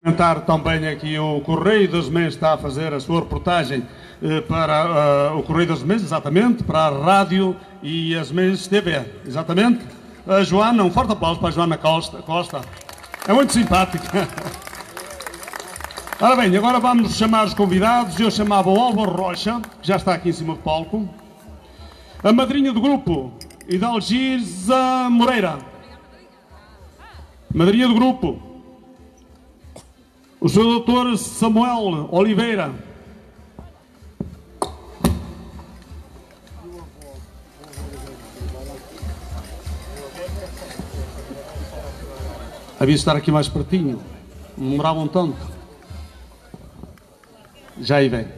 Comentar também aqui o Correio das Mães está a fazer a sua reportagem para o Correio das Mães, exatamente, para a rádio e as Mães TV, exatamente. A Joana, um forte aplauso para a Joana Costa. É muito simpática. Ora bem, agora vamos chamar os convidados. Eu chamava o Álvaro Rocha, que já está aqui em cima do palco. A madrinha do grupo, Hidalgisa Moreira. Madrinha do grupo, o Sr. Dr. Samuel Oliveira. Havia de estar aqui mais pertinho. Não demoravam tanto. Já aí vem.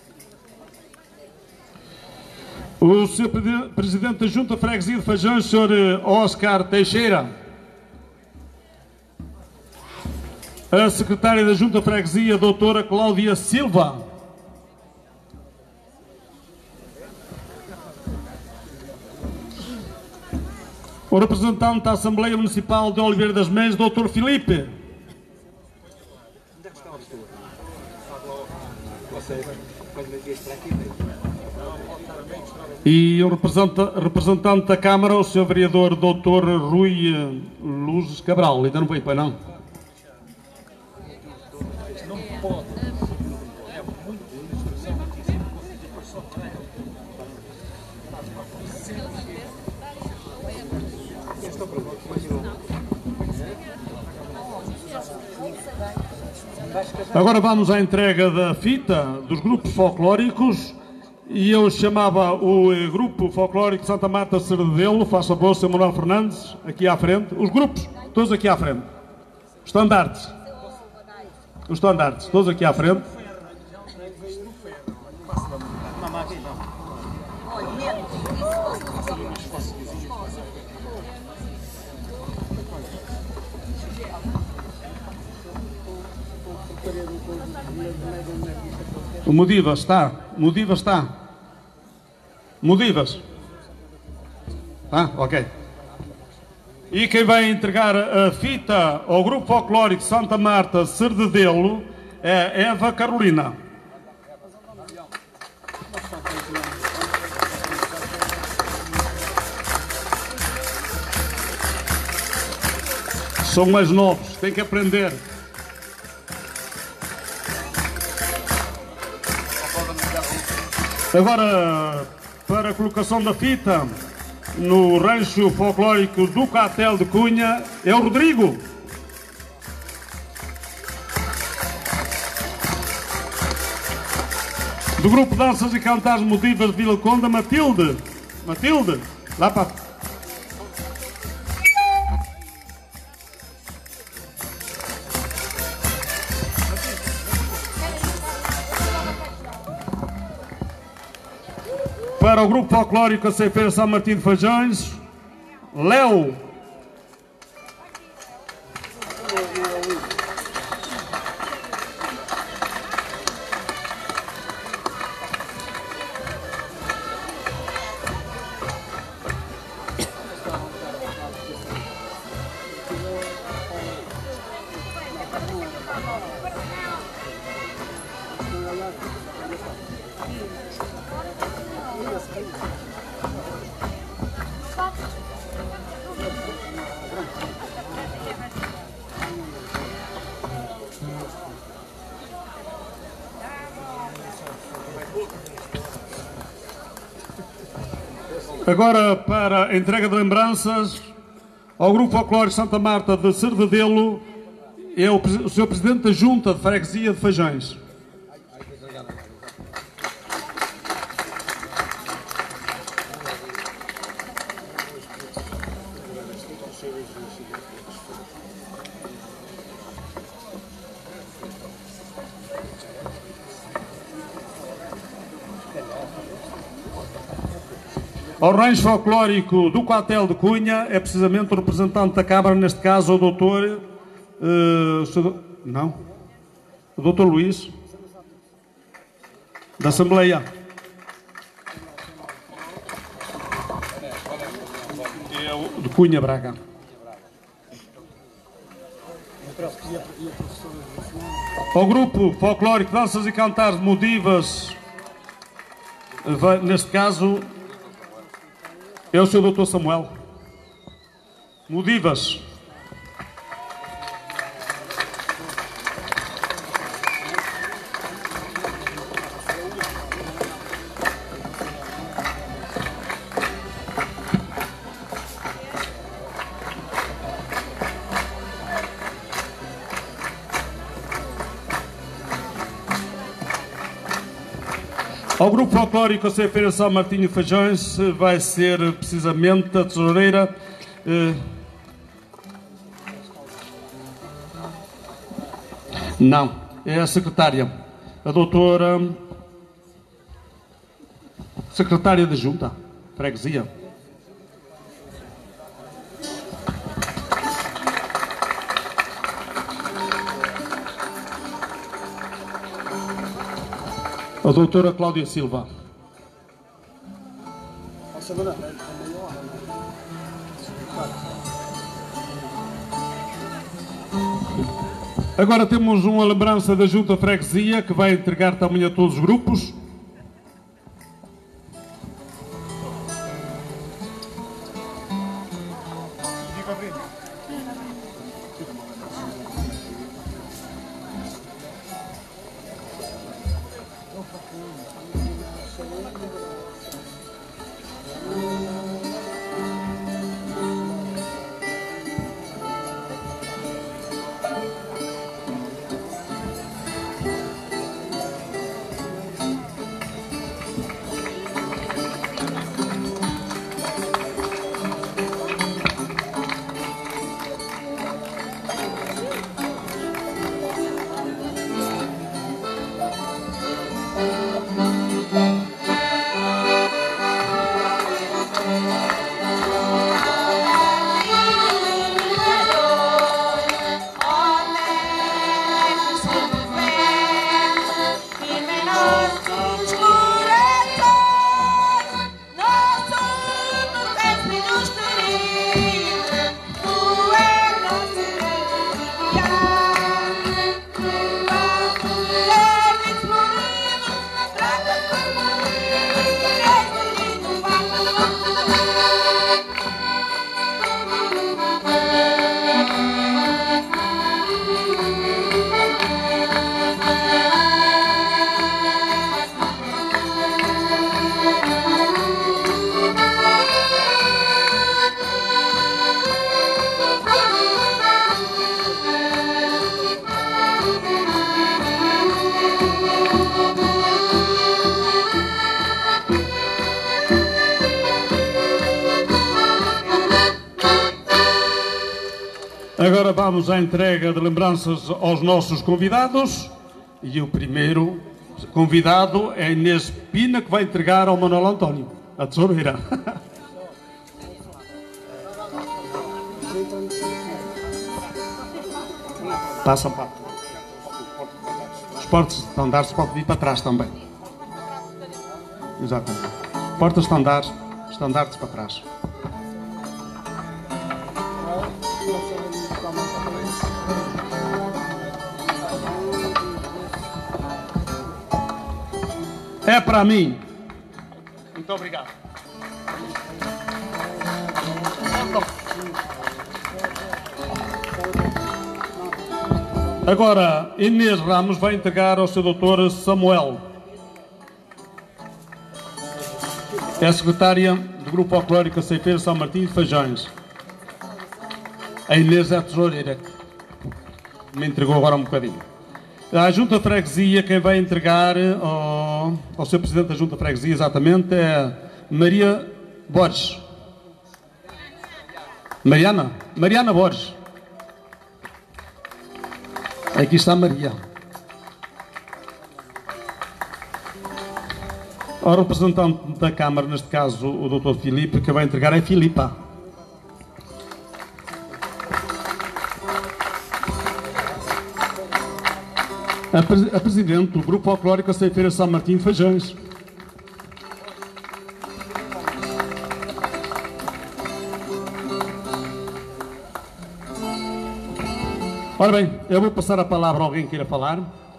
O Sr. Presidente da Junta Freguesia de Fajões, Sr. Oscar Teixeira. A Secretária da Junta Freguesia, Doutora Cláudia Silva. O representante da Assembleia Municipal de Oliveira das Mães, Dr. Filipe. E o representante da Câmara, o Sr. Vereador Dr. Rui Luz Cabral. Ainda não veio para não? Agora vamos à entrega da fita dos grupos folclóricos e eu chamava o grupo folclórico de Santa Marta Cerdelo, faça favor, Sr. Manuel Fernandes, aqui à frente, os grupos, todos aqui à frente, os estandartes, todos aqui à frente. O Modivas está? Modivas? Ah, ok. E quem vai entregar a fita ao Grupo Folclórico Santa Marta Cerdelo é Eva Carolina. São mais novos, têm que aprender. Agora, para a colocação da fita no rancho folclórico do Catel de Cunha, é o Rodrigo. Do grupo Danças e Cantares Modivas de Vila Conda, Matilde, lá para... Para o Grupo Folclórico a Ceifeira São Martim de Fajões, Léo. Agora, para a entrega de lembranças ao Grupo Folclórico Santa Marta de Cerdelo, é o Sr. Presidente da Junta de Freguesia de Fajões. Ao rancho folclórico do Catel de Cunha é precisamente o representante da Câmara, neste caso o doutor... não? O doutor Luís, da Assembleia. De Cunha, Braga. E a professora Ao grupo folclórico Danças e Cantares de Modivas, neste caso, é o Sr. Dr. Samuel. Modivas. Ao grupo folclórico a Ceifeira São Martinho de Feijões vai ser precisamente a tesoureira não, é a secretária, a doutora secretária da Junta, Freguesia. A doutora Cláudia Silva. Agora temos uma lembrança da Junta Freguesia que vai entregar também a todos os grupos. Agora vamos à entrega de lembranças aos nossos convidados. E o primeiro convidado é Inês Pina, que vai entregar ao Manuel António, a tesoureira. Passa para os portas estandartes podem vir para trás também. Exatamente. Portas estandartes para trás. É para mim. Muito obrigado. Agora, Inês Ramos vai entregar ao seu doutor Samuel. É a secretária do Grupo Folclórico Ceifeira São Martinho de Feijões. A Inês é a tesoureira. Me entregou agora um bocadinho. A Junta Freguesia, quem vai entregar ao seu Presidente da Junta Freguesia, exatamente, é Maria Borges. Mariana Borges. Aqui está a Maria. O representante da Câmara, neste caso o Dr. Filipe, que vai entregar é Filipa. A Presidente do Grupo Folclórico Ceifeira São Martinho de Feijões. Ora bem, eu vou passar a palavra a alguém que queira falar.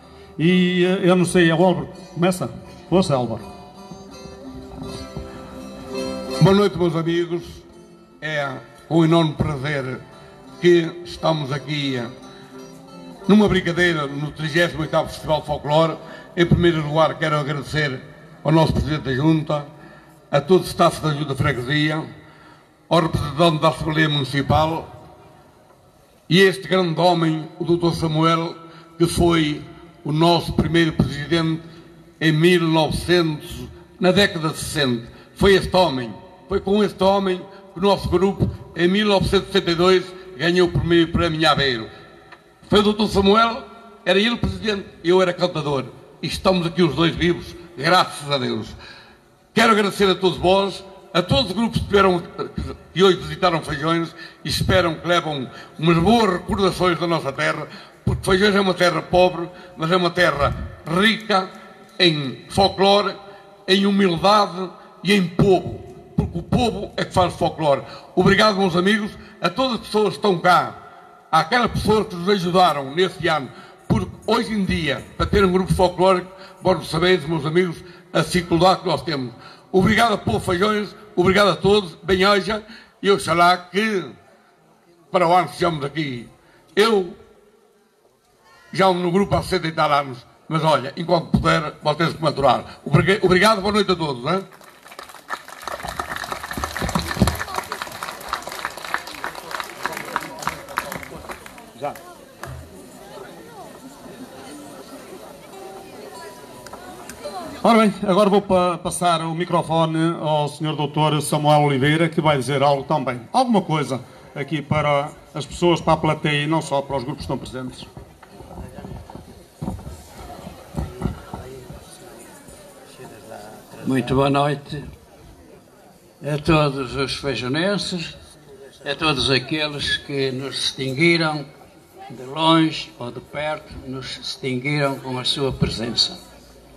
E eu não sei, é o Álvaro. Começa? Força, Álvaro. Boa noite, meus amigos. É um enorme prazer que estamos aqui numa brincadeira no 38º Festival Folclore. Em primeiro lugar, quero agradecer ao nosso Presidente da Junta, a todo o staff da Junta de Freguesia, ao representante da Assembleia Municipal e a este grande homem, o Dr. Samuel, que foi o nosso primeiro Presidente em 1900, na década de 60. Foi com este homem que o nosso grupo, em 1962, ganhou o primeiro prémio em Aveiro. Foi o Dr. Samuel, era ele Presidente, eu era cantador. E estamos aqui os dois vivos, graças a Deus. Quero agradecer a todos vós, a todos os grupos que hoje visitaram Feijões e esperam que levam umas boas recordações da nossa terra, porque Feijões é uma terra pobre, mas é uma terra rica em folclore, em humildade e em povo, porque o povo é que faz folclore. Obrigado, meus amigos, a todas as pessoas que estão cá, àquelas pessoas que nos ajudaram neste ano, porque hoje em dia, para ter um grupo folclórico, vós sabeis, meus amigos, a dificuldade que nós temos. Obrigado a povo Feijões, obrigado a todos, bem-aja, e oxalá que para o ano sejamos aqui. Eu já ando no grupo há 60 e tal anos, mas olha, enquanto puder, vocês que me aturar. Obrigado, boa noite a todos. Hein? Já. Ora bem, agora vou passar o microfone ao Sr. Dr. Samuel Oliveira, que vai dizer algo também, alguma coisa aqui para as pessoas, para a plateia e não só para os grupos que estão presentes. Muito boa noite a todos os feijonenses, a todos aqueles que nos distinguiram de longe ou de perto, nos distinguiram com a sua presença.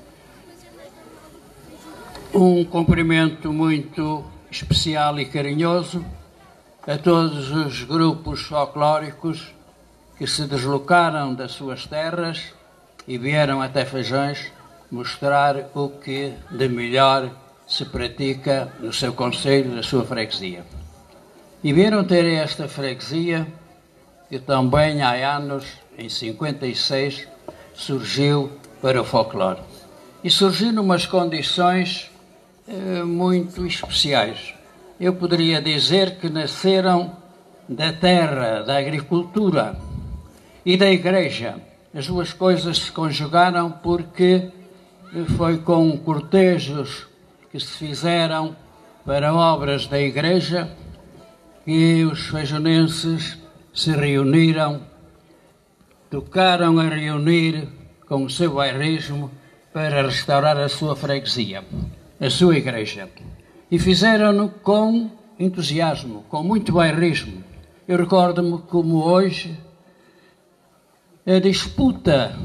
Um cumprimento muito especial e carinhoso a todos os grupos folclóricos que se deslocaram das suas terras e vieram até Feijões mostrar o que de melhor se pratica no seu concelho, na sua freguesia. E vieram ter esta freguesia que também há anos, em 56, surgiu para o folclore. E surgiu numas condições muito especiais. Eu poderia dizer que nasceram da terra, da agricultura e da igreja. As duas coisas se conjugaram porque foi com cortejos que se fizeram para obras da igreja que os feijonenses se reuniram, tocaram a reunir com o seu bairrismo para restaurar a sua freguesia, a sua igreja. E fizeram-no com entusiasmo, com muito bairrismo. Eu recordo-me como hoje a disputa,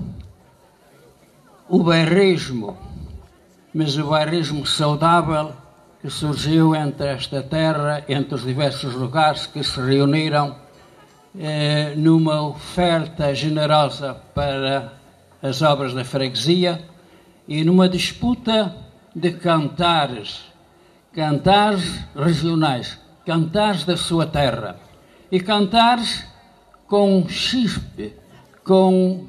o bairrismo, mas o bairrismo saudável que surgiu entre esta terra, entre os diversos lugares que se reuniram numa oferta generosa para as obras da freguesia e numa disputa de cantares regionais, cantares da sua terra e cantares com chispe, com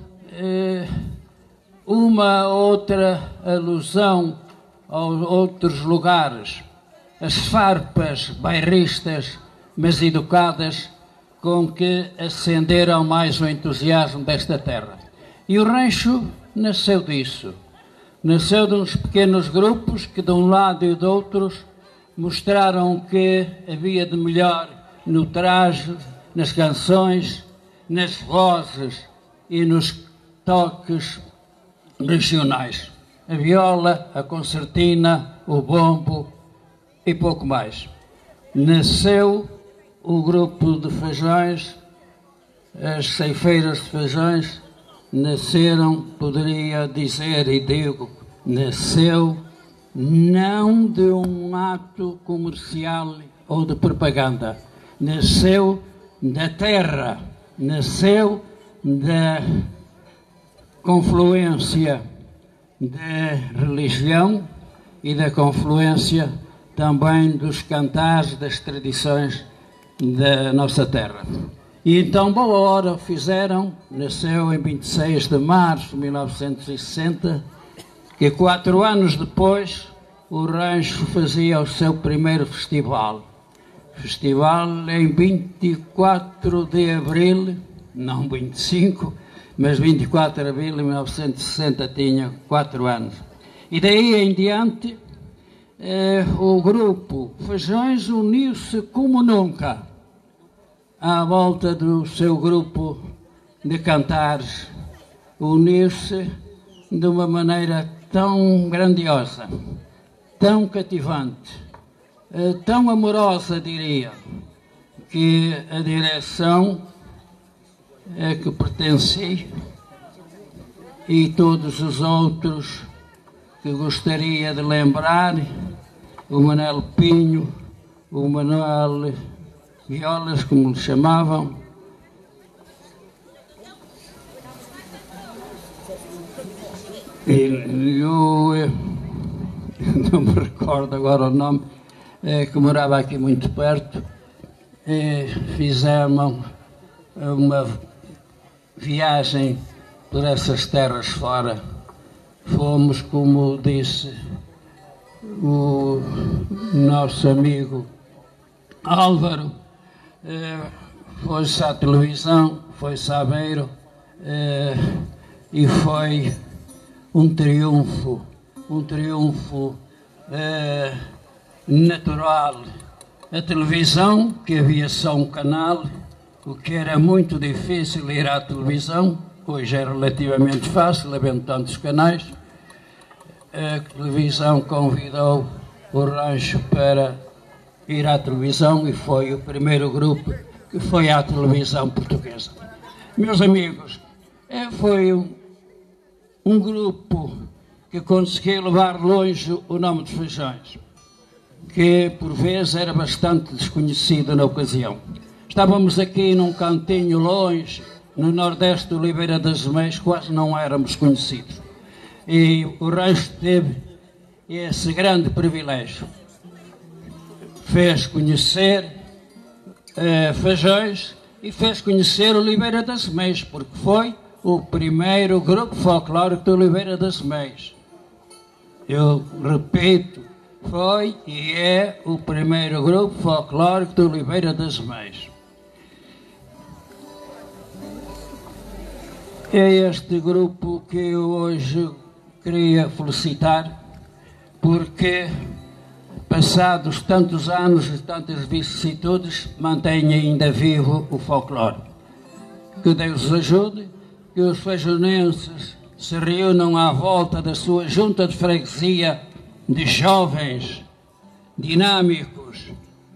uma outra alusão a outros lugares, as farpas bairristas, mas educadas, com que acenderam mais o entusiasmo desta terra. E o rancho nasceu disso. Nasceu de uns pequenos grupos que de um lado e de outros mostraram que havia de melhor no traje, nas canções, nas vozes e nos toques regionais. A viola, a concertina, o bombo e pouco mais. Nasceu o grupo de Feijões, as ceifeiras de Feijões, nasceram, poderia dizer e digo, nasceu não de um ato comercial ou de propaganda, nasceu da terra, nasceu da confluência da religião e da confluência também dos cantares, das tradições da nossa terra. E então, boa hora fizeram, nasceu em 26 de março de 1960, que 4 anos depois o Rancho fazia o seu primeiro festival. Festival em 24 de abril, não 25, mas 24 de abril de 1960, tinha 4 anos. E daí em diante, o grupo Feijões uniu-se como nunca à volta do seu grupo de cantares, uniu-se de uma maneira tão grandiosa, tão cativante, tão amorosa, diria, que a direção a que pertenci e todos os outros que gostaria de lembrar, o Manuel Pinho, o Manuel Violas, como lhe chamavam, e eu não me recordo agora o nome, que morava aqui muito perto, fizemos uma viagem por essas terras fora. Fomos, como disse o nosso amigo Álvaro, foi-se à televisão, foi-se a Aveiro, e foi um triunfo natural. A televisão, que havia só um canal, o que era muito difícil ir à televisão, hoje é relativamente fácil, havendo tantos canais. A televisão convidou o Rancho para ir à televisão e foi o primeiro grupo que foi à televisão portuguesa. Meus amigos, foi um grupo que conseguiu levar longe o nome dos Feijões, que por vezes era bastante desconhecido na ocasião. Estávamos aqui num cantinho longe, no nordeste do Oliveira das Meias, quase não éramos conhecidos. E o Rancho teve esse grande privilégio. Fez conhecer Feijões e fez conhecer Oliveira das Meias, porque foi o primeiro grupo folclórico de Oliveira das Meias. Eu repito, foi e é o primeiro grupo folclórico de Oliveira das Meias. É este grupo que eu hoje queria felicitar, porque passados tantos anos e tantas vicissitudes, mantém ainda vivo o folclore. Que Deus os ajude, que os feijonenses se reúnam à volta da sua junta de freguesia de jovens, dinâmicos,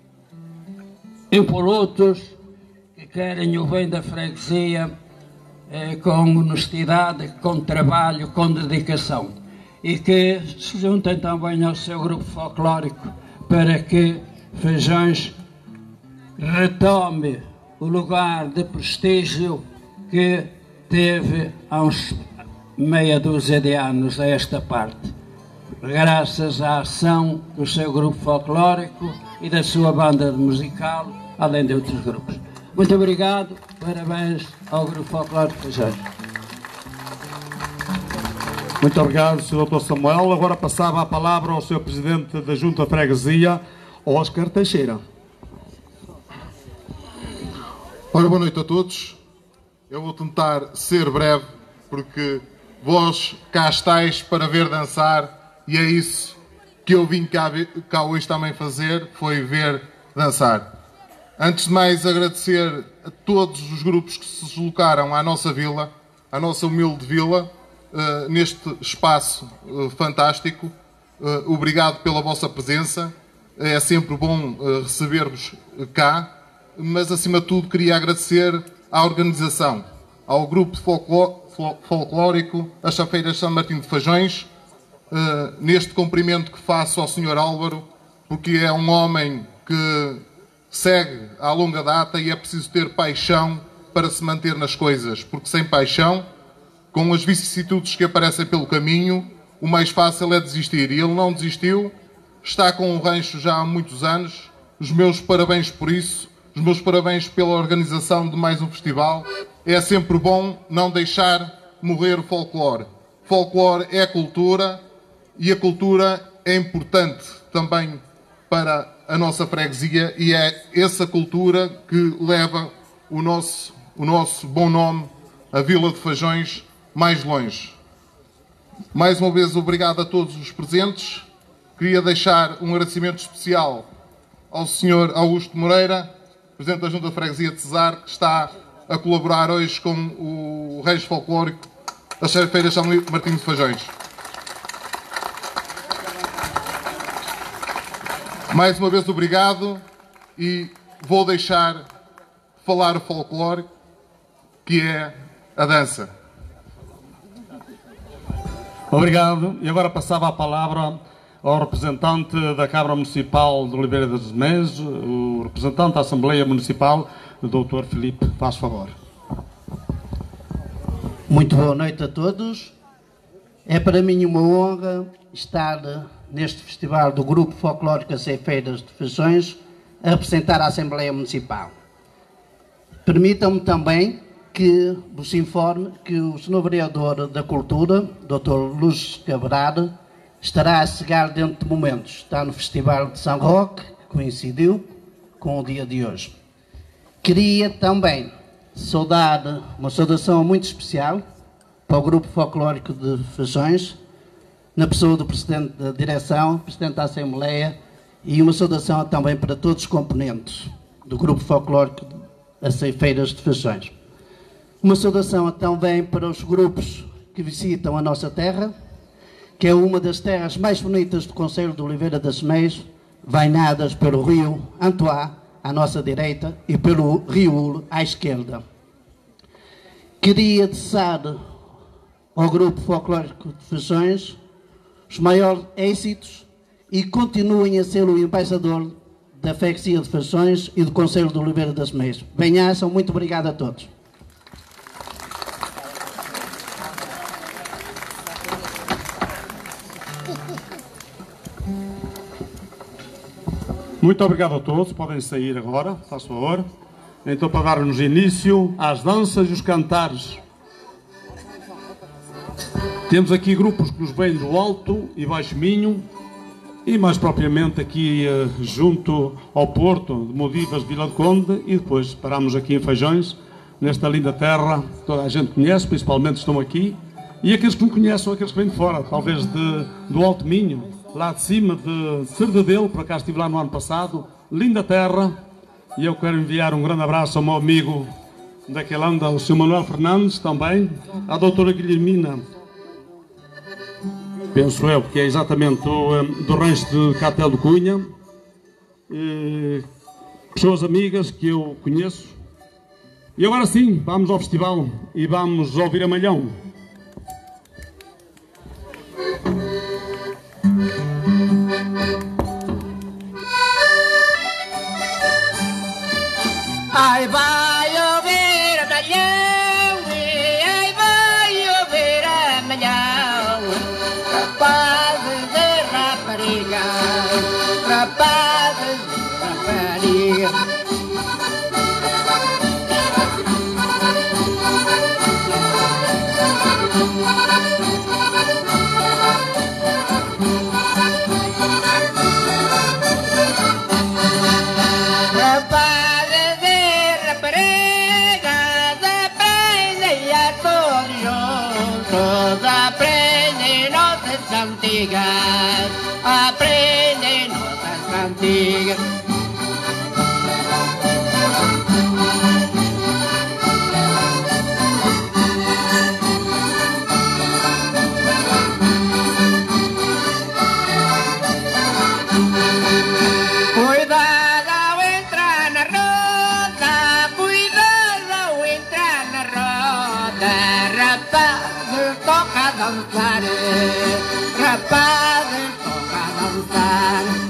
impolutos, que querem o bem da freguesia, com honestidade, com trabalho, com dedicação, e que se juntem também ao seu grupo folclórico para que Feijões retome o lugar de prestígio que teve há uns meia dúzia de anos a esta parte, graças à ação do seu grupo folclórico e da sua banda musical, além de outros grupos. Muito obrigado, parabéns ao Grupo Folclórico Feijões. Muito obrigado, Sr. Dr. Samuel. Agora passava a palavra ao Sr. Presidente da Junta de Freguesia, Óscar Teixeira. Ora, boa noite a todos. Eu vou tentar ser breve, porque vós cá estáis para ver dançar, e é isso que eu vim cá hoje também fazer, foi ver dançar. Antes de mais, agradecer a todos os grupos que se deslocaram à nossa vila, à nossa humilde vila, neste espaço fantástico. Obrigado pela vossa presença. É sempre bom receber-vos cá, mas, acima de tudo, queria agradecer à organização, ao grupo folclórico, as Chafeiras São Martim de Feijões, neste cumprimento que faço ao Sr. Álvaro, porque é um homem que segue à longa data e é preciso ter paixão para se manter nas coisas, porque sem paixão com as vicissitudes que aparecem pelo caminho, o mais fácil é desistir. E ele não desistiu, está com o rancho já há muitos anos. Os meus parabéns por isso, os meus parabéns pela organização de mais um festival. É sempre bom não deixar morrer o folclore. Folclore é cultura e a cultura é importante também para a nossa freguesia e é essa cultura que leva o nosso bom nome, a Vila de Fajões, mais longe. Mais uma vez, obrigado a todos os presentes. Queria deixar um agradecimento especial ao Sr. Augusto Moreira, Presidente da Junta de Freguesia de Cesar, que está a colaborar hoje com o Reis Folclórico das Feiras São Martinho de Fajões. Mais uma vez, obrigado, e vou deixar falar o folclore, que é a dança. Obrigado. E agora passava a palavra ao representante da Câmara Municipal de Oliveira das Meias, o representante da Assembleia Municipal, o Dr. Filipe. Faz favor. Muito boa noite a todos. É para mim uma honra estar neste festival do Grupo Folclórico Ceifeiras de Fajões a representar a Assembleia Municipal. Permitam-me também que vos informe que o Sr. Vereador da Cultura, Dr. Luz Cabral, estará a chegar dentro de momentos. Está no Festival de São Roque, que coincidiu com o dia de hoje. Queria também saudar uma saudação muito especial para o Grupo Folclórico de Fajões, na pessoa do Presidente da Direção, Presidente da Assembleia, e uma saudação também para todos os componentes do Grupo Folclórico das Ceifeiras de Fajões. Uma saudação também para os grupos que visitam a nossa terra, que é uma das terras mais bonitas do Concelho de Oliveira das Meias, banhadas pelo rio Antoá, à nossa direita, e pelo rio Ule, à esquerda. Queria desejar ao Grupo Folclórico de Fajões os maiores êxitos e continuem a ser o embaixador da freguesia de Fajões e do Concelho de Oliveira das Meias. Bem-ajas, muito obrigado a todos. Muito obrigado a todos. Podem sair agora, faz favor. Então, para darmos início às danças e os cantares. Temos aqui grupos que nos vêm do Alto e Baixo Minho e mais propriamente aqui junto ao Porto de Modivas, Vila de Conde, e depois paramos aqui em Fajões, nesta linda terra, toda a gente conhece, principalmente estão aqui, e aqueles que não conhecem, aqueles que vêm de fora, talvez do Alto Minho, lá de cima de Cerdedelo, por acaso estive lá no ano passado, linda terra, e eu quero enviar um grande abraço ao meu amigo daquele ano, o Sr. Manuel Fernandes também, à doutora Guilhermina, penso eu, que é exatamente do rancho de Catel do Cunha, pessoas amigas que eu conheço. E agora sim, vamos ao festival e vamos ouvir a Malhão. Ai, vai ouvir a Malhão, ai, vai ouvir a Malhão, rapazes de rapariga, rapazes de rapariga. Aprende notas cantigas. Cuidado ao entrar na roda, cuidado ao entrar na roda, rapaz, toca a dançar, rapaz, toca a dançar.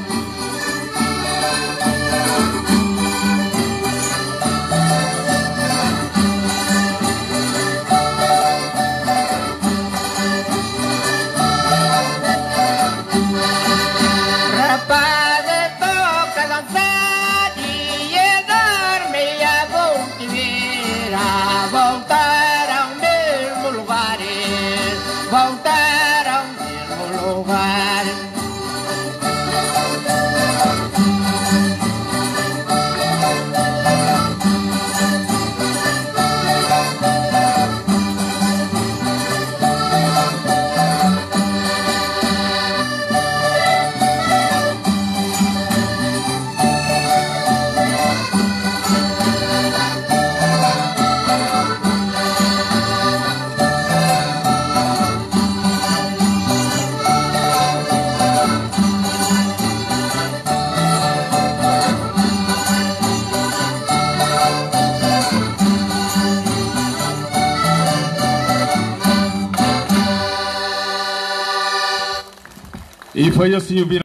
voltar ao mesmo lugar. E foi assim o